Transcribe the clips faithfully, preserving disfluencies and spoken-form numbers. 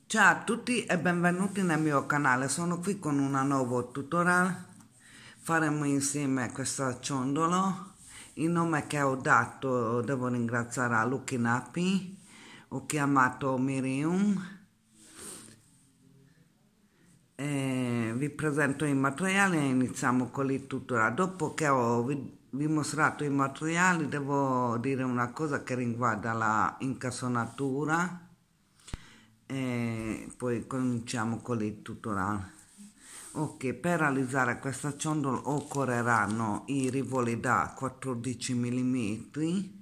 Ciao a tutti e benvenuti nel mio canale, sono qui con un nuovo tutorial. Faremo insieme questo ciondolo. Il nome che ho dato devo ringraziare a Lucky Nappi, ho chiamato Miriam. E vi presento i materiali e iniziamo con il tutorial. Dopo che ho vi, vi mostrato i materiali devo dire una cosa che riguarda la incassonatura e poi cominciamo con il tutorial. Ok, per realizzare questa ciondolo occorreranno i rivoli da quattordici millimetri,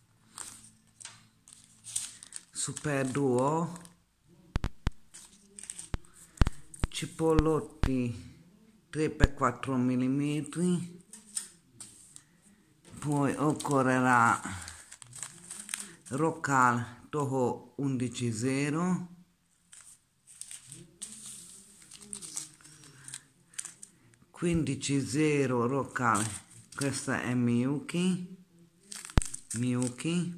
super duo, cipollotti tre per quattro millimetri, poi occorrerà Rocal Toho undici zero, quindici zero Rocal, questa è Miyuki, Miyuki,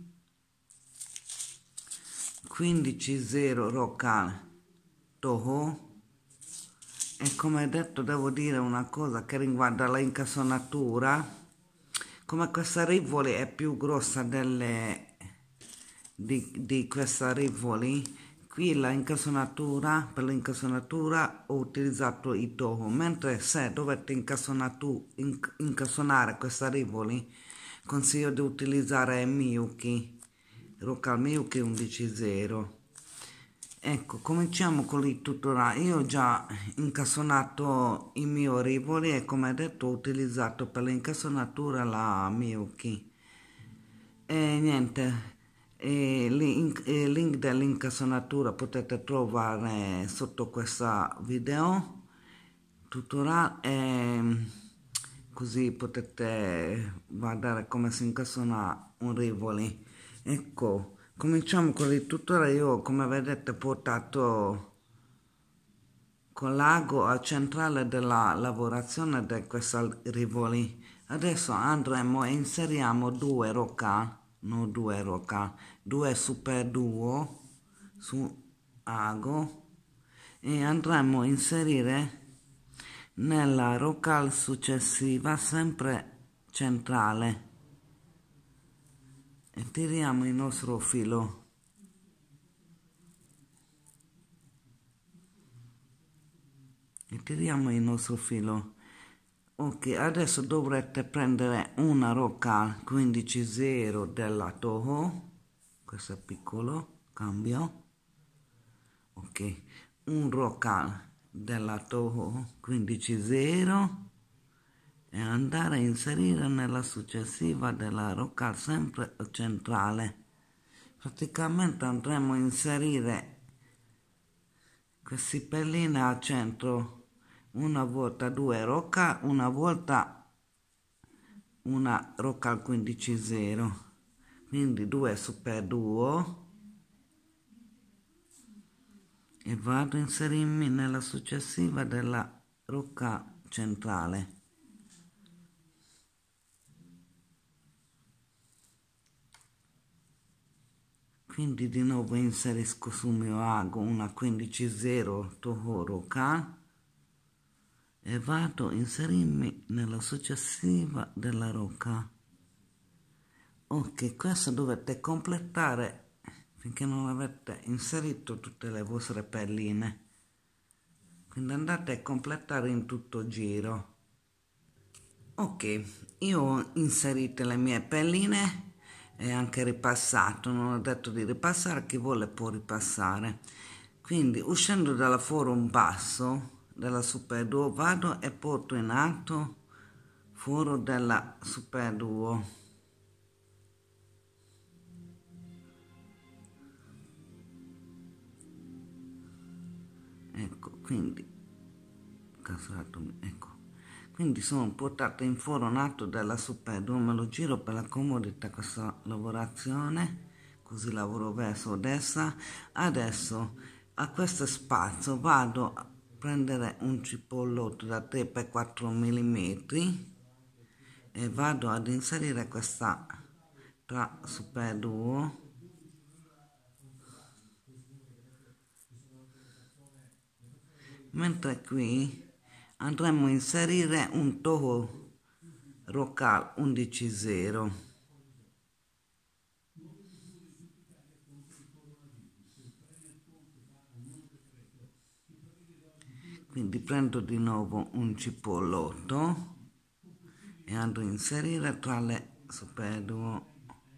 quindici zero Rocal Toho. E come detto devo dire una cosa che riguarda la incassonatura, come questa Rivoli è più grossa delle di, di questa Rivoli, qui la incassonatura, per l'incassonatura ho utilizzato i Toho, mentre se dovete inc incassonare questa Rivoli consiglio di utilizzare Miyuki, Rocal Miyuki undici zero. Ecco, cominciamo con il tutorial. Io ho già incassonato i miei rivoli e come detto ho utilizzato per l'incassonatura la Miyuki. E niente, e link, il link dell'incassonatura potete trovare sotto questo video tutorial e così potete guardare come si incassona un rivoli. Ecco. Cominciamo con il tutorial. Io come vedete ho portato con l'ago al centrale della lavorazione di questa rivoli. Adesso andremo e inseriamo due roca, no due roca, due super duo su ago e andremo a inserire nella roca successiva sempre centrale e tiriamo il nostro filo e tiriamo il nostro filo. Ok, adesso dovrete prendere una roca quindici zero della Toho, questo è piccolo, cambio, ok, un roca della Toho quindici zero e andare a inserire nella successiva della roca sempre centrale. Praticamente andremo a inserire questi pelline al centro, una volta due rocca, una volta una rocca al quindici zero, quindi due super duo e vado a inserirmi nella successiva della rocca centrale. Quindi di nuovo inserisco sul mio ago una quindici zero Toho rocca e vado a inserirmi nella successiva della rocca. Ok, questo dovete completare finché non avete inserito tutte le vostre pelline, quindi andate a completare in tutto giro. Ok, io ho inserito le mie pelline e anche ripassato, non ho detto di ripassare, chi vuole può ripassare. Quindi uscendo dalla forum basso della super duo vado e porto in alto foro della super duo. Ecco, quindi ecco, quindi sono portato in foro nato della super duo, me lo giro per la comodità questa lavorazione, così lavoro verso destra. Adesso a questo spazio vado a prendere un cipollotto da tre per quattro millimetri e vado ad inserire questa tra super duo mentre qui andremo a inserire un toho Rocal undici zero. Quindi prendo di nuovo un cipollotto e andrò a inserire tra le superduo.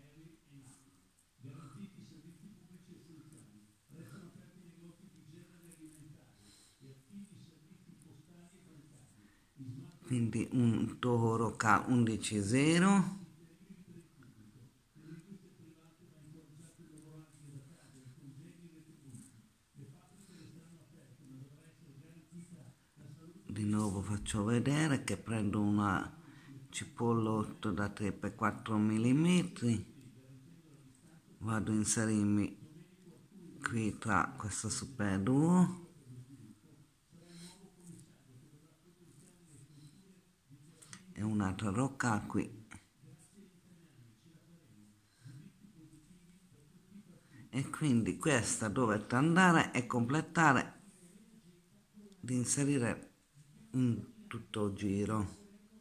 Quindi un toho Rocal undici zero. Di nuovo faccio vedere che prendo una cipollotto da tre per quattro millimetri, vado a inserirmi qui tra questa superduo e un'altra rocca qui, e quindi questa dovete andare e completare di inserire in tutto il giro.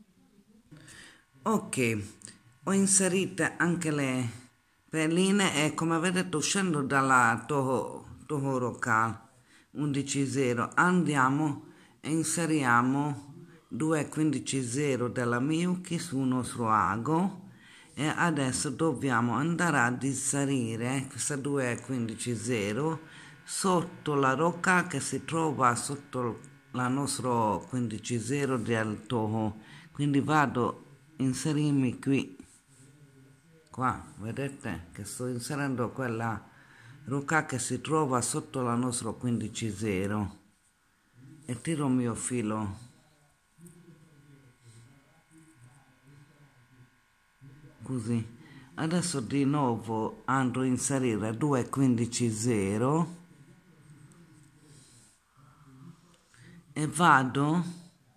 Ok, ho inserito anche le perline e come vedete uscendo dalla toho, toho Rocal undici zero andiamo e inseriamo due quindici zero della Miyuki sul nostro ago, e adesso dobbiamo andare ad inserire questa due quindici zero sotto la rocca che si trova sotto la nostra quindici zero del toho. Quindi vado a inserirmi qui, qua vedete che sto inserendo quella rocca che si trova sotto la nostra quindici zero e tiro il mio filo così. Adesso di nuovo andrò a inserire due quindici zero e vado a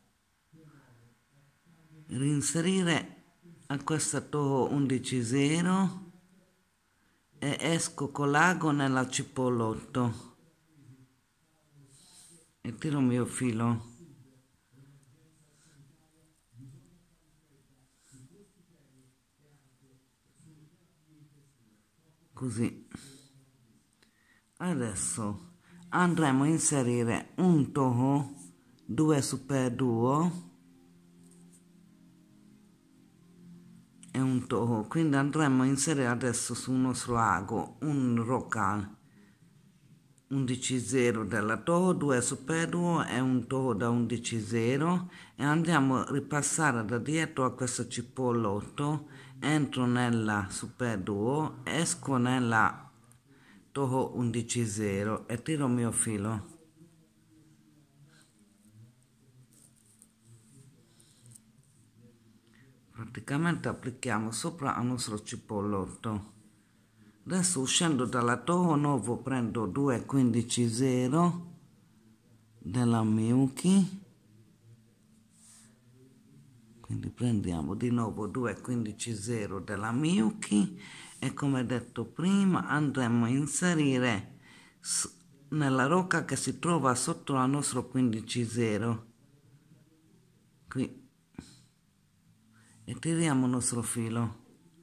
reinserire a questa toho undici zero e esco con l'ago nella cipollotto e tiro il mio filo così. Adesso andremo a inserire un toho due super duo e un toho, quindi andremo a inserire adesso sul nostro ago un Rocal undici zero della toho, due super duo e un toho da undici zero, e andiamo a ripassare da dietro a questo cipollotto, entro nella super duo, esco nella toho undici zero e tiro il mio filo. Praticamente applichiamo sopra al nostro cipollotto. Adesso uscendo dalla toho nuovo prendo due quindici zero della Miyuki, quindi prendiamo di nuovo due quindici zero della Miyuki e come detto prima andremo a inserire nella rocca che si trova sotto la nostra quindici zero qui e tiriamo il nostro filo.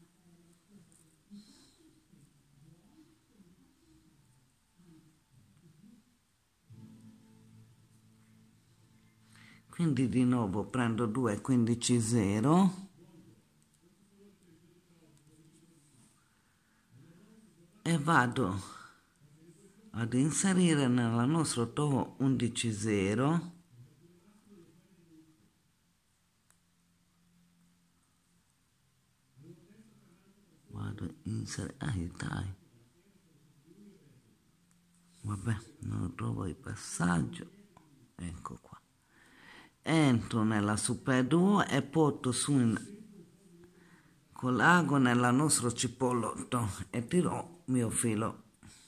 Quindi di nuovo prendo due quindici zero e vado ad inserire nella nostra toho undici zero vado a inserire, ah, dai, vabbè, non trovo il passaggio, ecco qua. Entro nella super duo e porto su in, con l'ago nella nostro cipollotto e tiro il mio filo.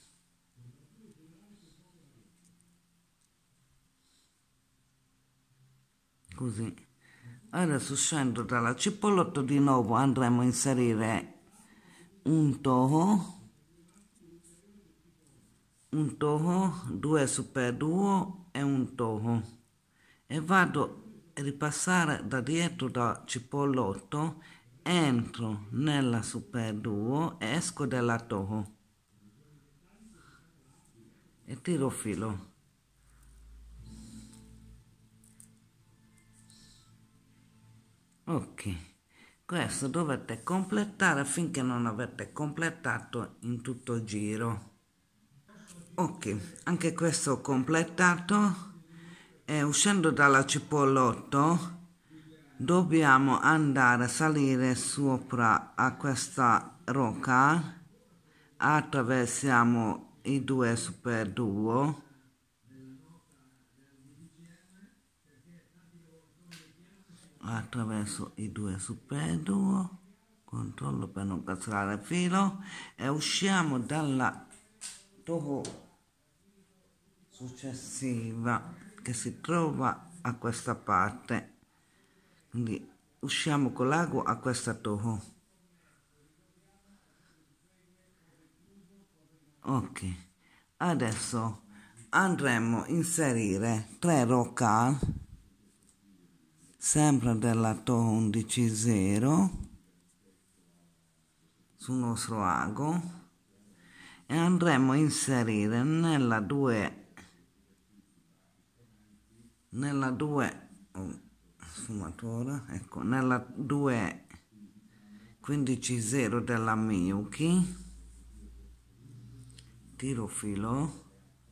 Così. Adesso scendo dalla cipollotto, di nuovo andremo a inserire un toho, un toho, due super duo e un toho e vado a ripassare da dietro da cipollotto, entro nella super duo e esco dalla toho e tiro filo. Ok, questo dovete completare finché non avete completato in tutto il giro. Ok, anche questo ho completato e uscendo dalla cipollotto dobbiamo andare a salire sopra a questa rocca, attraversiamo i due super duo, attraverso i due super duo, controllo per non castrare il filo e usciamo dalla toho successiva che si trova a questa parte, quindi usciamo con l'ago a questa toho. Ok, adesso andremo a inserire tre rocal sempre della toho undici zero sul nostro ago e andremo a inserire nella due nella due oh, sfumatura, ecco, nella due quindici zero della Miyuki, tiro filo,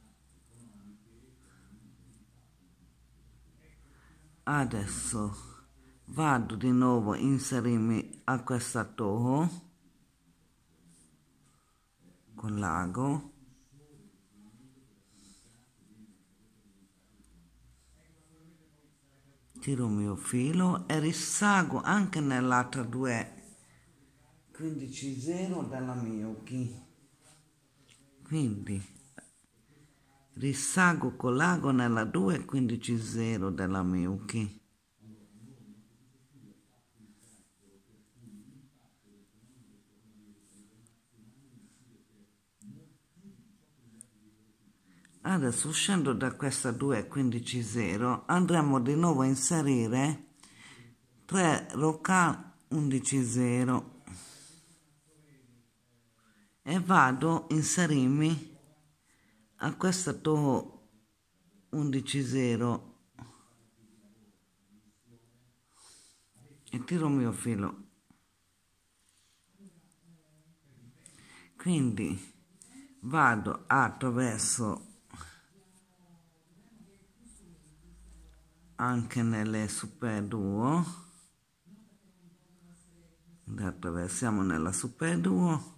adesso vado di nuovo a inserirmi a questa toho con l'ago, tiro il mio filo e risago anche nell'altra due quindici zero della Miyuki, quindi risago con l'ago nella due quindici zero della Miyuki, adesso uscendo da questa due quindici zero andremo di nuovo a inserire tre rocal undici zero e vado a inserirmi a questa toho undici zero e tiro il mio filo, quindi vado attraverso anche nelle super duo, attraversiamo nella super duo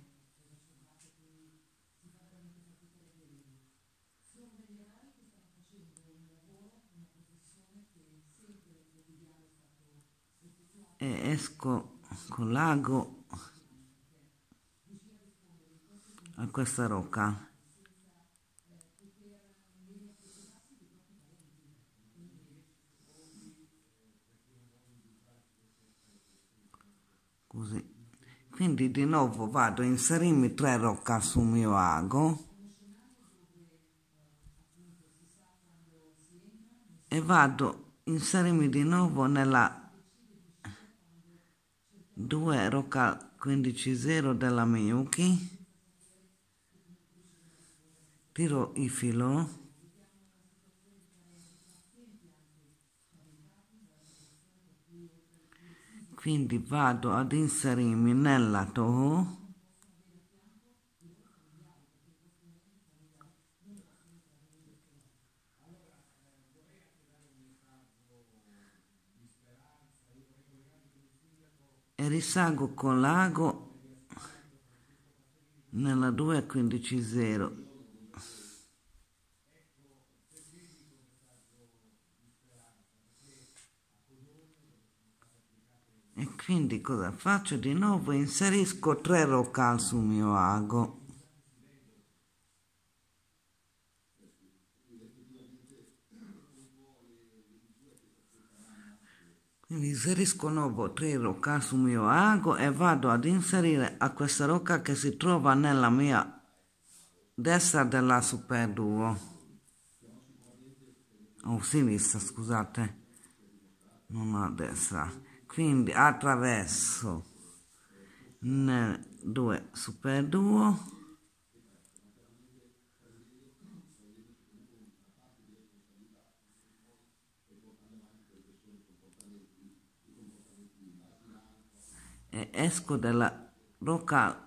e esco con l'ago a questa rocca. Così, quindi di nuovo vado a inserirmi tre rocca sul mio ago e vado a inserirmi di nuovo nella due roca quindici zero della Miyuki, tiro il filo, quindi vado ad inserirmi nella toho e risalgo con l'ago nella due quindici zero e quindi cosa faccio? Di nuovo inserisco tre rocal sul mio ago quindi inserisco nuovo tre rocca sul mio ago e vado ad inserire a questa rocca che si trova nella mia destra della super duo o sinistra, scusate, non a destra. Quindi attraverso nel due superduo, e esco dalla rocca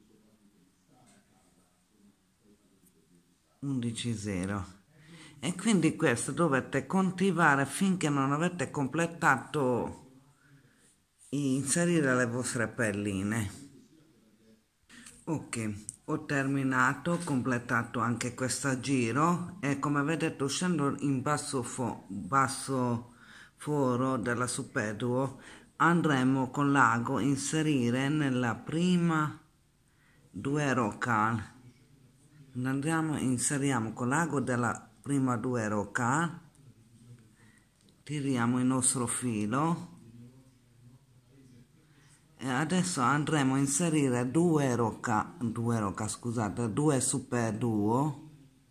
undici zero, e quindi questo dovete continuare finché non avete completato inserire le vostre perline. Ok, ho terminato, ho completato anche questo giro e come vedete uscendo in basso, fo basso foro della superduo andremo con l'ago a inserire nella prima due rocca. Andiamo, inseriamo con l'ago della prima due rocca, tiriamo il nostro filo e adesso andremo a inserire due rocca, due rocca scusate, due superduo,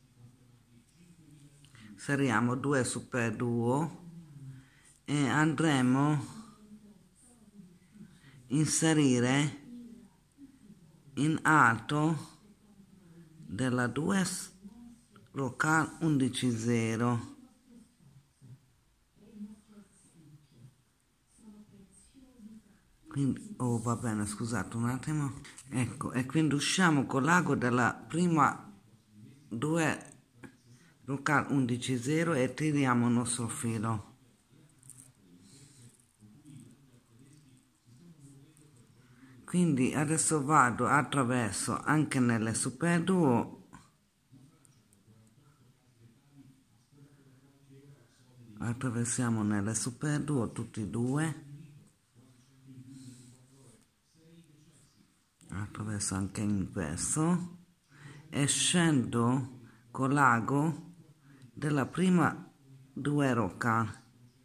inseriamo due superduo e andremo a inserire in alto della due rocca undici zero. Quindi, oh va bene, scusate un attimo, ecco, e quindi usciamo con l'ago della prima due rocca undici zero e tiriamo il nostro filo. Quindi adesso vado attraverso anche nelle superduo, attraversiamo nelle superduo tutti e due, attraverso anche in questo e scendo con l'ago della prima due rocca,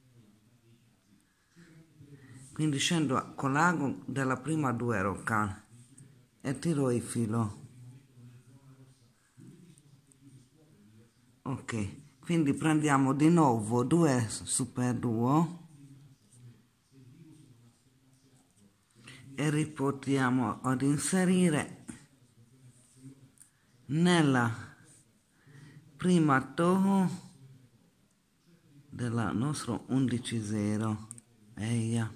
quindi scendo con l'ago della prima due rocca e tiro il filo. Ok, quindi prendiamo di nuovo due superduo e riportiamo ad inserire nella prima toho della nostra undici zero. Eia.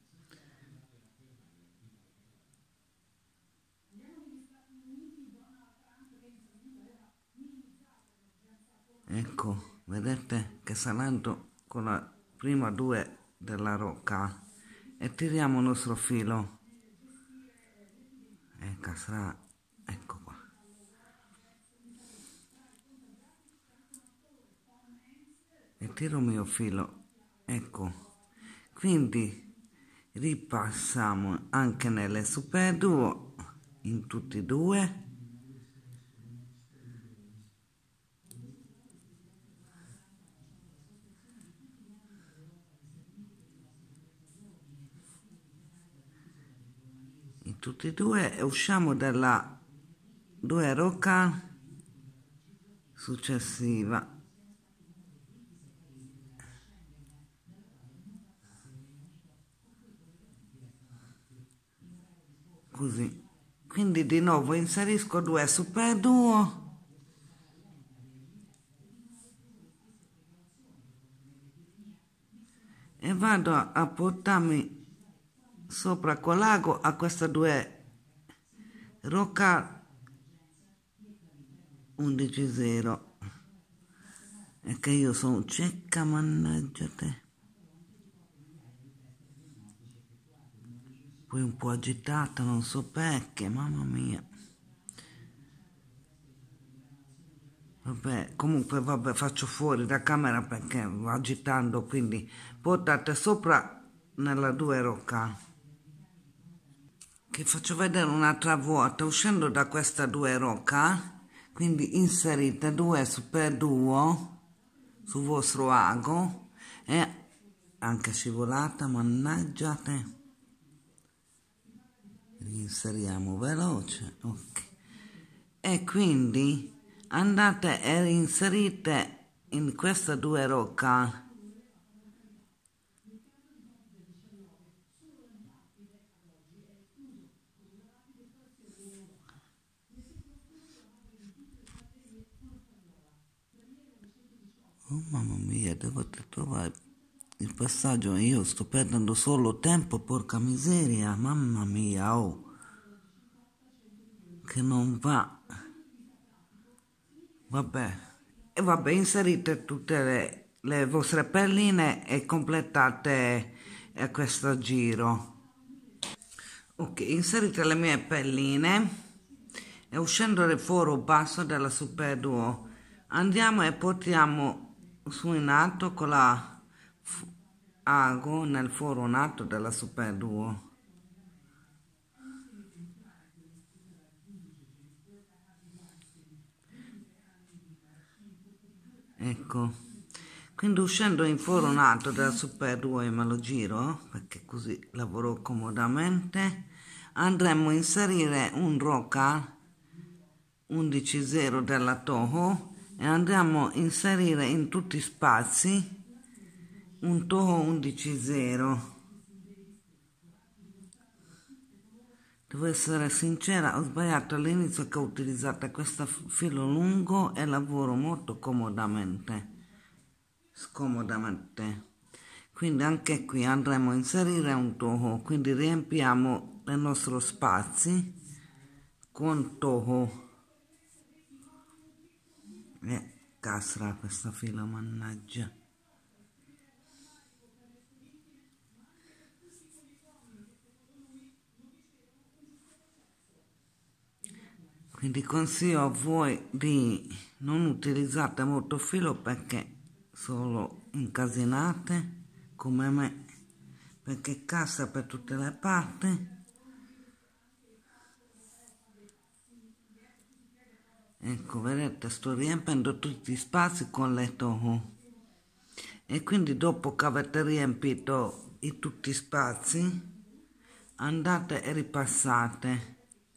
Ecco, vedete che salendo con la prima due della rocca e tiriamo il nostro filo. Ecco, sarà, ecco qua. E tiro il mio filo, ecco. Quindi ripassiamo anche nelle superduo in tutti e due. In tutti e due e usciamo dalla due rocca successiva. Così, quindi di nuovo inserisco due superduo e vado a portarmi sopra con l'ago a queste due rocca undici zero. È che io sono cieca, mannaggia te. Poi un po' agitata, non so perché, mamma mia. Vabbè, comunque vabbè, faccio fuori da camera perché va agitando, quindi portate sopra nella due rocca. Che faccio vedere un'altra volta, uscendo da questa due rocca, quindi inserite due superduo sul vostro ago e anche scivolata, mannaggia te. Inseriamo veloce, ok, e quindi andate e inserite in queste due rocca oh mamma mia, devo trovare il passaggio, io sto perdendo solo tempo, porca miseria, mamma mia, oh, che non va. Vabbè, e vabbè, inserite tutte le, le vostre perline e completate eh, questo giro. Ok, inserite le mie perline e uscendo dal foro basso della Super Duo andiamo e portiamo su in alto con la ago nel foro in alto della Super Duo. Ecco, quindi uscendo in foro in alto della Super Duo e me lo giro perché così lavoro comodamente, andremo a inserire un roca undici zero della Toho e andiamo a inserire in tutti gli spazi un Toho undici zero. Devo essere sincera, ho sbagliato all'inizio che ho utilizzato questo filo lungo e lavoro molto comodamente, scomodamente. Quindi anche qui andremo a inserire un Toho, quindi riempiamo i nostri spazi con Toho. E castra questa fila, mannaggia. Quindi consiglio a voi di non utilizzare molto filo perché solo incasinate come me, perché cassa per tutte le parti. Ecco, vedete, sto riempendo tutti gli spazi con le Toho. E quindi dopo che avete riempito i tutti gli spazi, andate e ripassate.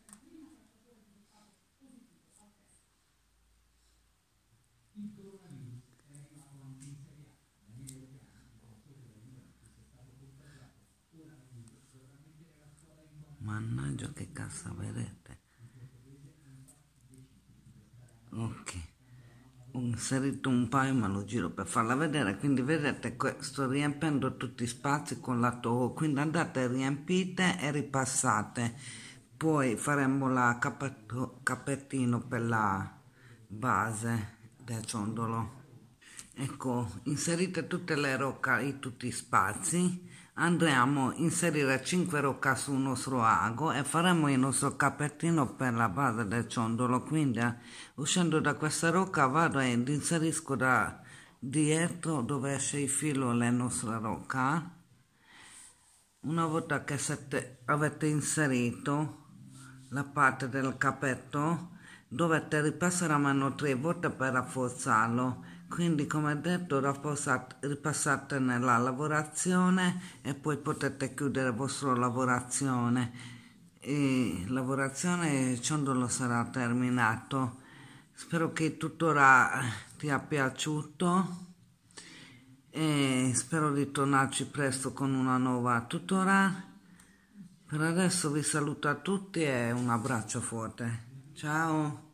Mannaggia che cassa, vedete? Ok, ho inserito un paio ma lo giro per farla vedere, quindi vedete che sto riempendo tutti gli spazi con la Toho, quindi andate riempite e ripassate. Poi faremo la capetto, capettino per la base del ciondolo. Ecco, inserite tutte le rocche in tutti gli spazi, andremo a inserire cinque rocche sul nostro ago e faremo il nostro capettino per la base del ciondolo. Quindi eh, uscendo da questa rocca vado ed inserisco da dietro dove esce il filo le nostre rocche. Una volta che siete, avete inserito la parte del capetto, dovete ripassare a mano tre volte per rafforzarlo. Quindi, come detto, ripassate nella lavorazione e poi potete chiudere la vostra lavorazione. E lavorazione il ciondolo sarà terminato. Spero che il tutorial ti sia piaciuto e spero di tornarci presto con una nuova tutorial. Per adesso vi saluto a tutti e un abbraccio forte. Ciao!